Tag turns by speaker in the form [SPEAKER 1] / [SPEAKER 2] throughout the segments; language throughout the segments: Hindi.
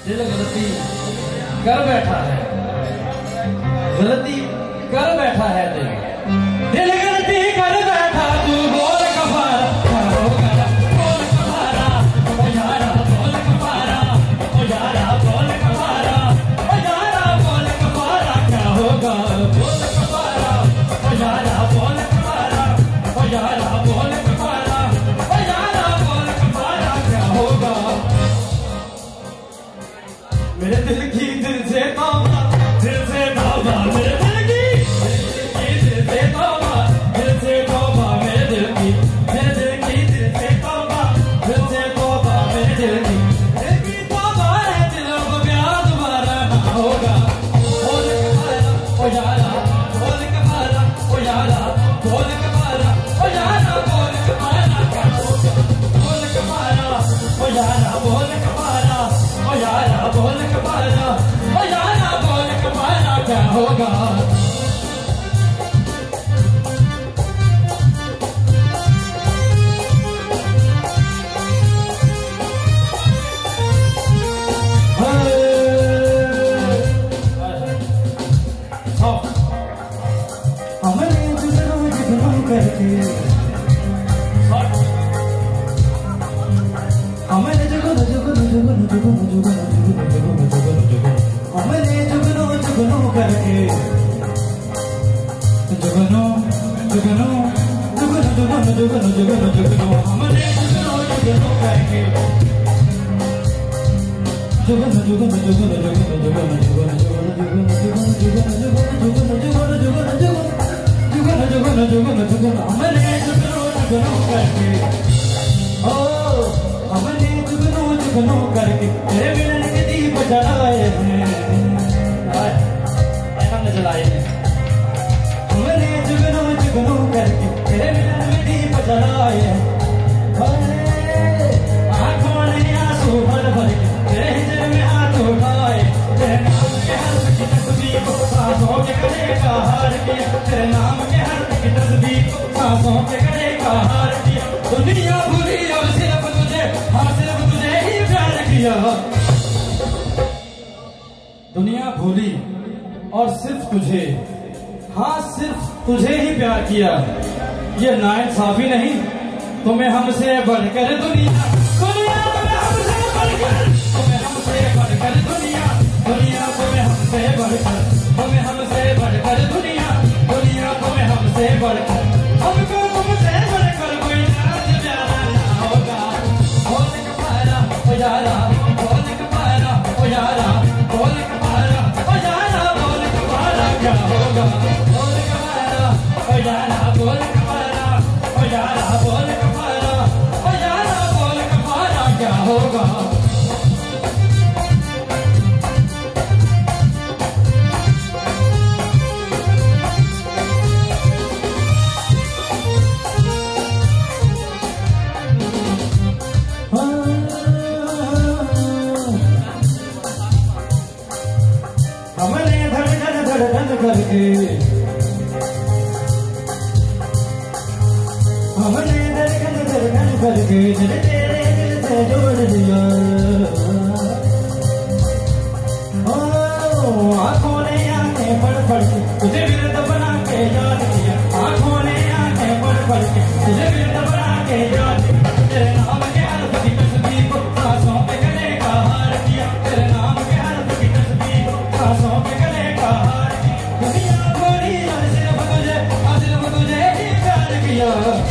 [SPEAKER 1] दिल गलती कर बैठा है, गलती कर बैठा है दिल, दिल गलती कर बैठा, तू बोल कफारा क्या होगा, बोल कफारा ओ यारा, बोल कफारा ओ यारा, बोल कफारा ओ यारा, बोल कफारा क्या होगा, बोल कफारा ओ यारा, बोल कफारा ओ यारा, बोल कफारा ओ यारा, बोल कफारा क्या होगा। मेरे दिल की दिल से तौबा, दिल से तौबा, मेरे दिल की दिल से तौबा, दिल से तौबा, मेरे दिल की दिल से तौबा, दिल से तौबा, मेरे दिल की तौबा है, दिलों को प्यार दोबारा ना होगा। बोल कफारा ओ यारा, बोल कफारा ओ यारा, बोल कफारा ओ यारा, बोल कफारा क्या होगा, बोल कफारा ओ यारा, बोल कफारा ओ यारा, बोल कफारा ओ यारा, बोल कफारा क्या होगा। हमने जुगनू जुगनू करके, हमने जुगनू जुगनू जुगनू जुगनू जुगनू जुगनू जुगनू जुगनू जुगनू, हमने जुगनू जुगनू करके, जुगनू जुगनू जुगनू जुगनू जुगनू जुगनू जुगनू, हमने जुगनू जुगनू करके, जुगनू जुगनू जुगनू जुगनू जुगनू जुगनू जुगनू जुगनू जुगनू जुगनू जुगनू जुगनू जुगनू जुगनू, हमने जुगनू जुगनू करके, ओ हमने जुगनू जुगनू करके तेरे मिलन के दीप जलाए हैं, हमने जलाए हैं, हमने जुगनू जुगनू करके तेरे मिलन में दीप जलाए हैं, आंखों ने आंसू भर भर के तेरे हिजर में हाथ उठाए, तेरे नाम के हर्फ की तस्बीह को सांसों के गले का हार किया, तेरे नाम के हर्फ की तस्बीह को सांसों के गले का हार किया, दुनिया भूली और सिर्फ तुझे, हाँ सिर्फ तुझे ही प्यार किया, दुनिया भूली और सिर्फ तुझे, हाँ सिर्फ तुझे ही प्यार किया, ये नाइंसाफी नहीं, तुम्हें हमसे बढ़कर दुनिया, दुनिया तुम्हें हमसे बढ़कर, तुम्हें हमसे बढ़कर दुनिया, दुनिया तुम्हें हमसे बढ़कर, तुम्हें हमसे बढ़कर दुनिया, दुनिया तुम्हें हमसे बढ़कर, हमको तुमसे बढ़कर कोई नाज प्यारा ना होगा। बोल कफारा ओ यारा, बोल कफारा ओ यारा, बोल कफारा ओ यारा, बोल कफारा क्या होगा, बोल कफारा ओ यारा, बोल कफारा ओ यारा, बोल कफारा ओ यारा, बोल कफारा क्या होगा। हमने धड़कन धड़कन करके, हमने धड़कन धड़कन करके दिल तेरे दिल से जोड़ दिया, आंखों ने आंखें पढ़ पढ़ के तुझे विरद बना के याद किया, आंखों ने आंखें पढ़ पढ़ के तुझे विरद बना के याद किया, तेरे नाम के हर्फ की तस्बीह को सांसों पे गले का हार किया, तेरे नाम के हर्फ की तस्बीह को सांसों पे गले का हार किया, दुनिया भरी और सिर्फ तुझे ही प्यार किया,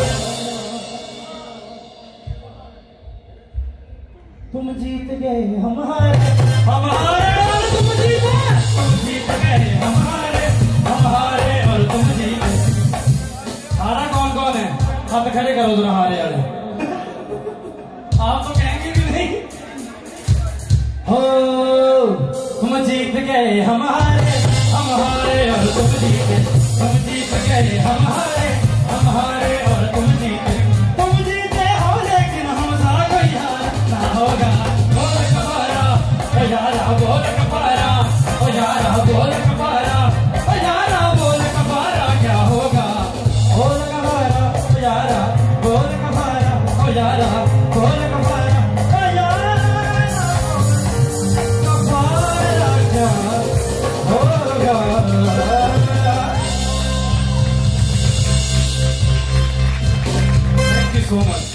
[SPEAKER 1] तुम जीत गए हम हारे, हम हारे और तुम जीते, तुम जीत गए हम हारे और तुम जीते। हारा कौन कौन है, हाथ खड़े करो जरा हारे वाले, आप तो कहेंगे भी नहीं, हो तुम जीत गए हम हारे और तुम जीते, तुम जीत गए हम हारे और तुम जीते, तुम जीते हो लेकिन हमसा कोई हार ना होगा। बोल कफारा ओ यारा, बोल कफारा ओ यारा, बोल कफारा ओ यारा, बोल कफारा क्या होगा। बोल कफारा ओ यारा, बोल कफारा ओ यारा, बोल कफारा ओ यारा, सो मच।